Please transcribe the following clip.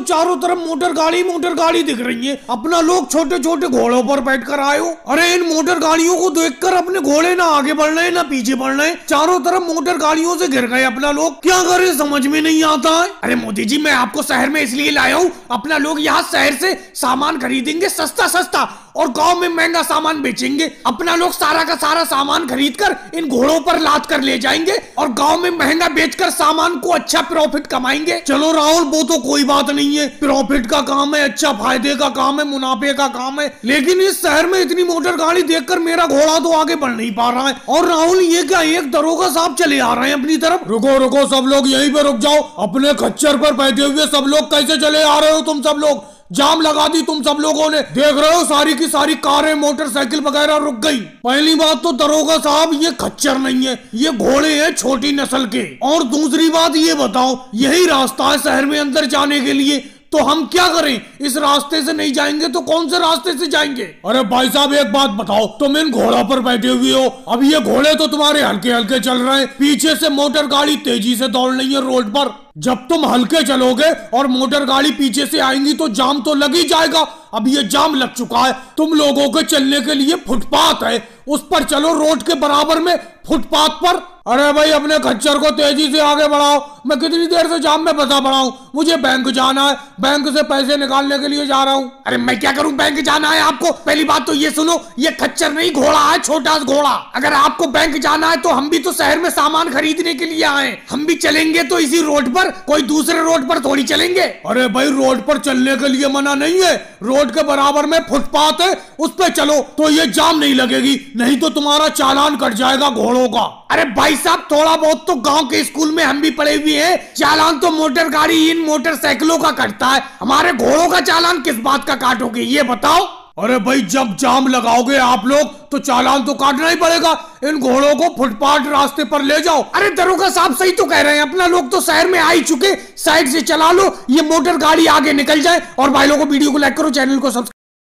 चारों तरफ मोटर गाड़ी दिख रही है। अपना लोग छोटे छोटे घोड़ों पर बैठ कर आए हो। अरे इन मोटर गाड़ियों को देखकर अपने घोड़े ना आगे बढ़ रहे ना पीछे बढ़ रहे, चारों तरफ मोटर गाड़ियों से घिर गए। अपना लोग क्या करे समझ में नहीं आता है। अरे मोदी जी, मैं आपको शहर में इसलिए लाया हूँ, अपना लोग यहाँ शहर से सामान खरीदेंगे सस्ता सस्ता और गांव में महंगा सामान बेचेंगे। अपना लोग सारा का सारा सामान खरीद कर इन घोड़ों पर लाद कर ले जाएंगे और गांव में महंगा बेचकर सामान को अच्छा प्रॉफिट कमाएंगे। चलो राहुल, वो तो कोई बात नहीं है, प्रॉफिट का काम है, अच्छा फायदे का काम है, मुनाफे का काम है, लेकिन इस शहर में इतनी मोटर गाड़ी देखकर मेरा घोड़ा तो आगे बढ़ नहीं पा रहा है। और राहुल, ये क्या एक दरोगा साहब चले आ रहे हैं अपनी तरफ। रुको रुको, सब लोग यहीं पे रुक जाओ। अपने खच्चर पर बैठे हुए सब लोग कैसे चले आ रहे हो? तुम सब लोग जाम लगा दी तुम सब लोगों ने। देख रहे हो सारी की सारी कारें मोटरसाइकिल वगैरह रुक गई। पहली बात तो दरोगा साहब, ये खच्चर नहीं है, ये घोड़े हैं छोटी नस्ल के। और दूसरी बात ये बताओ, यही रास्ता है शहर में अंदर जाने के लिए, तो हम क्या करें? इस रास्ते से नहीं जाएंगे तो कौन से रास्ते से जाएंगे? अरे भाई साहब, एक बात बताओ, तुम इन घोड़ा पर बैठे हुए हो, अब ये घोड़े तो तुम्हारे हल्के हल्के चल रहे हैं, पीछे से मोटर गाड़ी तेजी से दौड़ रही है रोड पर। जब तुम हल्के चलोगे और मोटर गाड़ी पीछे से आएंगी तो जाम तो लग ही जाएगा। अब ये जाम लग चुका है, तुम लोगों के चलने के लिए फुटपाथ है, उस पर चलो, रोड के बराबर में फुटपाथ पर। अरे भाई, अपने खच्चर को तेजी से आगे बढ़ाओ। मैं कितनी देर से जाम में फंसा पड़ा हूँ, मुझे बैंक जाना है, बैंक से पैसे निकालने के लिए जा रहा हूँ। अरे मैं क्या करूँ, बैंक जाना है आपको? पहली बात तो ये सुनो, ये खच्चर नहीं घोड़ा है, छोटा घोड़ा। अगर आपको बैंक जाना है तो हम भी तो शहर में सामान खरीदने के लिए आए, हम भी चलेंगे तो इसी रोड पर, कोई दूसरे रोड पर थोड़ी चलेंगे। अरे भाई, रोड पर चलने के लिए मना नहीं है, रोड के बराबर में फुटपाथ है, उस पे चलो तो ये जाम नहीं लगेगी, नहीं तो तुम्हारा चालान कट जाएगा घोड़ों का। अरे भाई साहब, थोड़ा बहुत तो गांव के स्कूल में हम भी पढ़े हुए हैं, चालान तो मोटर गाड़ी इन मोटरसाइकिलों का कटता है, हमारे घोड़ों का चालान किस बात का काटोगे ये बताओ? अरे भाई, जब जाम लगाओगे आप लोग तो चालान तो काटना ही पड़ेगा। इन घोड़ों को फुटपाथ रास्ते पर ले जाओ। अरे दरोगा साहब सही तो कह रहे हैं, अपना लोग तो शहर में आ ही चुके, साइड से चला लो, ये मोटर गाड़ी आगे निकल जाए। और भाई लोगों को वीडियो को लाइक करो, चैनल को सब्सक्राइब